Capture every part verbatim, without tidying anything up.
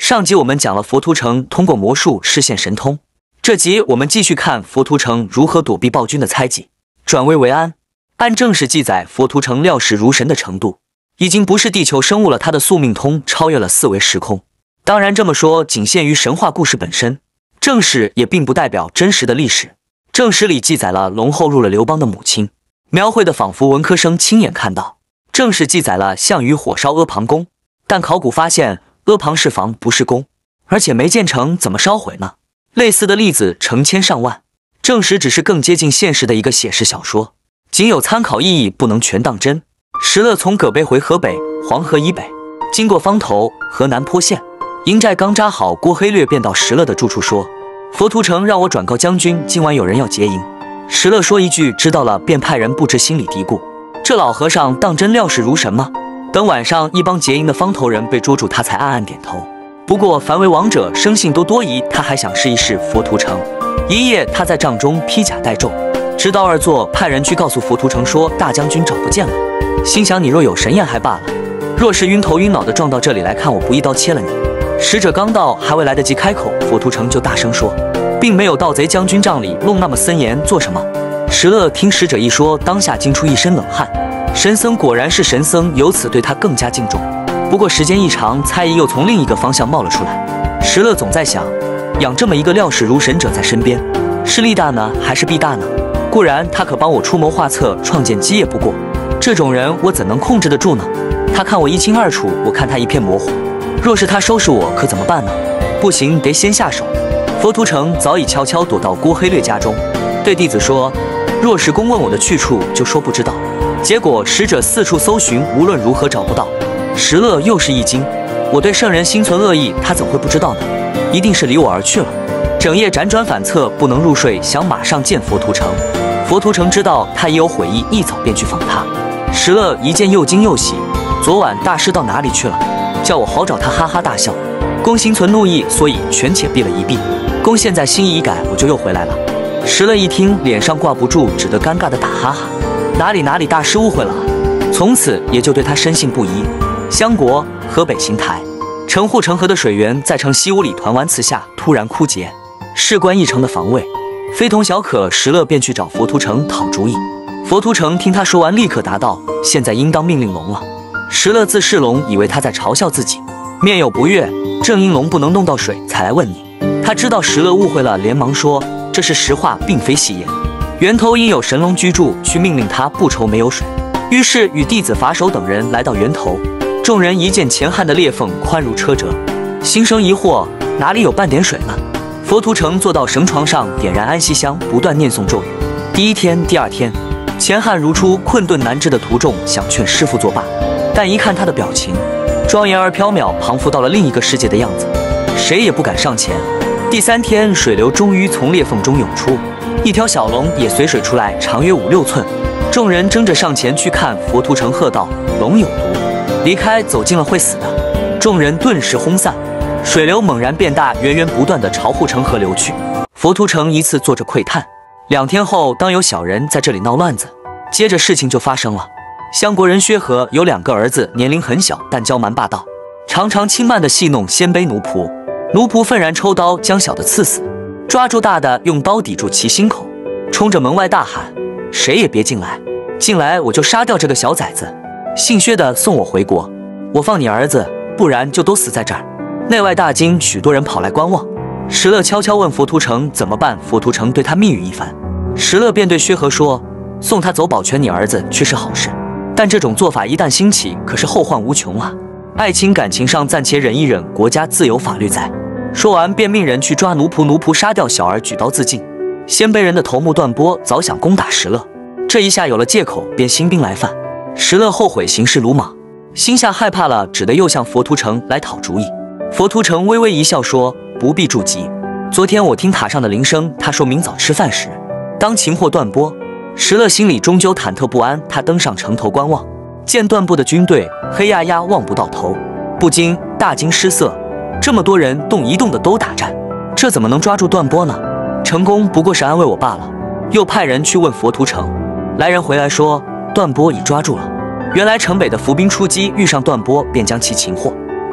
上集我们讲了佛图澄通过魔术实现神通，这集我们继续看佛图澄如何躲避暴君的猜忌，转危为安。按正史记载，佛图澄料事如神的程度，已经不是地球生物了，他的宿命通超越了四维时空。当然这么说仅限于神话故事本身，正史也并不代表真实的历史。正史里记载了龙后入了刘邦的母亲，描绘的仿佛文科生亲眼看到。正史记载了项羽火烧阿房宫，但考古发现阿房是房不是宫，而且没建成，怎么烧毁呢？类似的例子成千上万，正史只是更接近现实的一个写实小说，仅有参考意义，不能全当真。石勒从葛碑回河北，黄河以北，经过方头、河南坡县，营寨刚扎好，郭黑略便到石勒的住处说：“佛图澄让我转告将军，今晚有人要劫营。”石勒说一句“知道了”，便派人布置，心里嘀咕：这老和尚当真料事如神吗？等晚上一帮劫营的方头人被捉住，他才暗暗点头。不过凡为王者，生性都多疑，他还想试一试佛图澄。一夜，他在帐中披甲戴胄，直到二座，派人去告诉佛图澄说大将军找不见了。心想你若有神验还罢了，若是晕头晕脑的撞到这里来看我，不一刀切了你。使者刚到，还未来得及开口，佛图澄就大声说，并没有盗贼将军帐里弄那么森严做什么？石勒听使者一说，当下惊出一身冷汗。神僧果然是神僧，由此对他更加敬重。不过时间一长，猜疑又从另一个方向冒了出来。石勒总在想，养这么一个料事如神者在身边，是利大呢，还是弊大呢？固然他可帮我出谋划策，创建基业，不过这种人我怎能控制得住呢？他看我一清二楚，我看他一片模糊。若是他收拾我，可怎么办呢？不行，得先下手。佛图澄早已悄悄躲到郭黑略家中，对弟子说：若是公问我的去处，就说不知道。结果使者四处搜寻，无论如何找不到。石勒又是一惊，我对圣人心存恶意，他怎会不知道呢？一定是离我而去了。整夜辗转反侧，不能入睡，想马上见佛图澄。佛图澄知道他也有悔意，一早便去访他。石勒一见又惊又喜，昨晚大师到哪里去了？叫我好找他，哈哈大笑。公心存怒意，所以权且避了一避。公现在心意已改，我就又回来了。石勒一听，脸上挂不住，只得尴尬的打哈哈。哪里哪里，大师误会了啊！从此也就对他深信不疑。襄国河北邢台，城护城河的水源在城西五里团湾祠下突然枯竭，事关一城的防卫，非同小可。石勒便去找佛图澄讨主意。佛图澄听他说完，立刻答道：现在应当命令龙了。石勒自是龙，以为他在嘲笑自己，面有不悦，正因龙不能弄到水，才来问你。他知道石勒误会了，连忙说：这是实话，并非戏言。源头因有神龙居住，去命令他不愁没有水。于是与弟子法手等人来到源头，众人一见前汉的裂缝宽如车辙，心生疑惑，哪里有半点水呢？佛图澄坐到绳床上，点燃安息香，不断念诵咒语。第一天、第二天，前汉如初困顿难支的途众，想劝师父作罢，但一看他的表情，庄严而缥缈，彷佛到了另一个世界的样子，谁也不敢上前。第三天，水流终于从裂缝中涌出，一条小龙也随水出来，长约五六寸。众人争着上前去看，佛图澄喝道：龙有毒，离开，走近了会死的。众人顿时轰散，水流猛然变大，源源不断地朝护城河流去。佛图澄一次坐着喟叹。两天后，当有小人在这里闹乱子，接着事情就发生了。襄国人薛和有两个儿子，年龄很小，但骄蛮霸道，常常轻慢地戏弄鲜卑奴仆。奴仆愤然抽刀将小的刺死，抓住大的用刀抵住其心口，冲着门外大喊：谁也别进来，进来我就杀掉这个小崽子。姓薛的送我回国，我放你儿子，不然就都死在这儿。内外大惊，许多人跑来观望。石勒悄悄问佛图澄怎么办，佛图澄对他密语一番，石勒便对薛和说：送他走，保全你儿子却是好事，但这种做法一旦兴起，可是后患无穷啊。爱情感情上暂且忍一忍，国家自有法律在。说完便命人去抓奴仆，奴仆杀掉小儿，举刀自尽。鲜卑人的头目段波早想攻打石勒，这一下有了借口，便兴兵来犯。石勒后悔行事鲁莽，心下害怕了，只得又向佛图澄来讨主意。佛图澄微微一笑说：不必着急，昨天我听塔上的铃声，他说明早吃饭时当擒获段波。石勒心里终究忐忑不安，他登上城头观望，见段波的军队黑压压望不到头，不禁大惊失色。这么多人动一动的都打战，这怎么能抓住段波呢？成功不过是安慰我罢了。又派人去问佛图澄，来人回来说段波已抓住了。原来城北的伏兵出击，遇上段波，便将其擒获。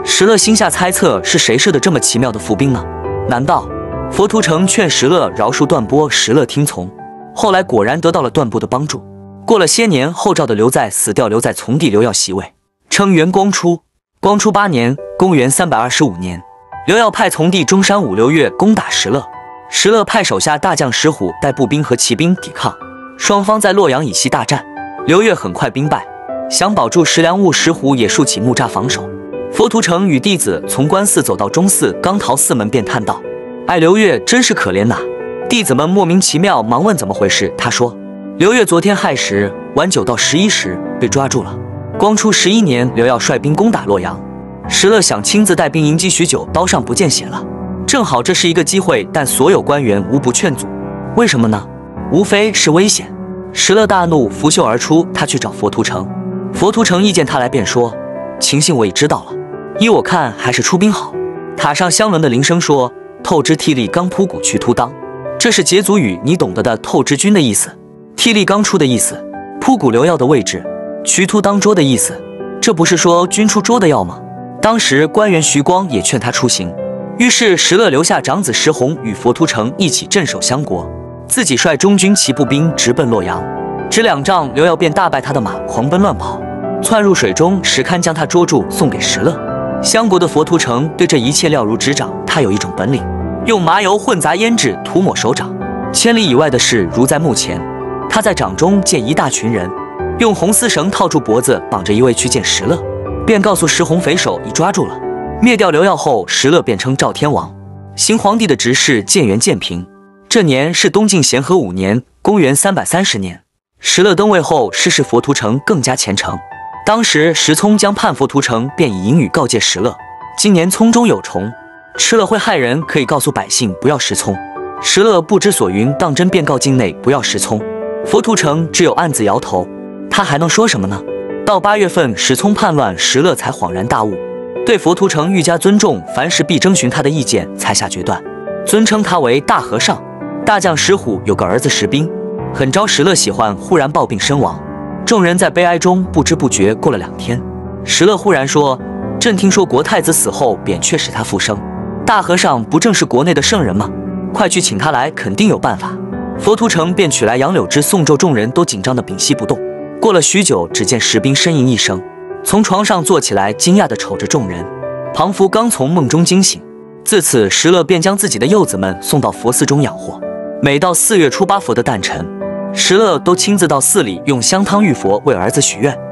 石勒心下猜测是谁设的这么奇妙的伏兵呢？难道佛图澄劝石勒饶恕段波，石勒听从，后来果然得到了段波的帮助。过了些年，后赵的刘在死掉，留在从弟刘耀袭位，称元光初。光初八年，公元三百二十五年，刘耀派从弟中山武刘越攻打石勒，石勒派手下大将石虎带步兵和骑兵抵抗，双方在洛阳以西大战。刘越很快兵败，想保住食粮物，石虎也竖起木栅防守。佛图澄与弟子从关寺走到中寺，刚逃寺门便叹道：“哎，刘越真是可怜呐！”弟子们莫名其妙，忙问怎么回事。他说：“刘越昨天亥时晚九到十一时被抓住了。光初十一年，刘耀率兵攻打洛阳，石勒想亲自带兵迎击许久，刀上不见血了。正好这是一个机会，但所有官员无不劝阻。为什么呢？无非是危险。”石勒大怒，拂袖而出。他去找佛图澄，佛图澄意见他来，便说：“情形我已知道了，依我看还是出兵好。”塔上香轮的铃声说：“透支替力刚扑谷去突当。”这是羯族语，你懂得的透支军的意思，替力刚出的意思，扑谷留药的位置，渠突当捉的意思。这不是说军出捉的药吗？当时官员徐光也劝他出行，于是石勒留下长子石弘与佛图澄一起镇守襄国，自己率中军骑步兵直奔洛阳。只两仗，刘耀便大败他的马，狂奔乱跑，窜入水中，石堪将他捉住，送给石勒。襄国的佛图澄对这一切了如指掌，他有一种本领，用麻油混杂胭脂涂抹手掌，千里以外的事如在目前。他在掌中见一大群人，用红丝绳套住脖子，绑着一位去见石勒，便告诉石弘匪首已抓住了。灭掉刘耀后，石勒便称赵天王，行皇帝的职事，建元建平。这年是东晋咸和五年，公元三百三十年。石勒登位后，师事佛图澄更加虔诚。当时石聪将叛佛图澄，便以隐语告诫石勒：今年葱中有虫，吃了会害人，可以告诉百姓不要食葱。石勒不知所云，当真便告境内不要食葱。佛图澄只有暗自摇头，他还能说什么呢？到八月份，石聪叛乱，石勒才恍然大悟，对佛图澄愈加尊重，凡事必征询他的意见，才下决断，尊称他为大和尚。大将石虎有个儿子石斌，很招石勒喜欢，忽然暴病身亡。众人在悲哀中不知不觉过了两天，石勒忽然说：“朕听说国太子死后，扁鹊使他复生。大和尚不正是国内的圣人吗？快去请他来，肯定有办法。”佛图澄便取来杨柳枝诵咒，众人都紧张得屏息不动。过了许久，只见石斌呻吟一声，从床上坐起来，惊讶地瞅着众人。庞福刚从梦中惊醒，自此石勒便将自己的幼子们送到佛寺中养活。每到四月初八佛的诞辰，石勒都亲自到寺里用香汤浴佛，为儿子许愿。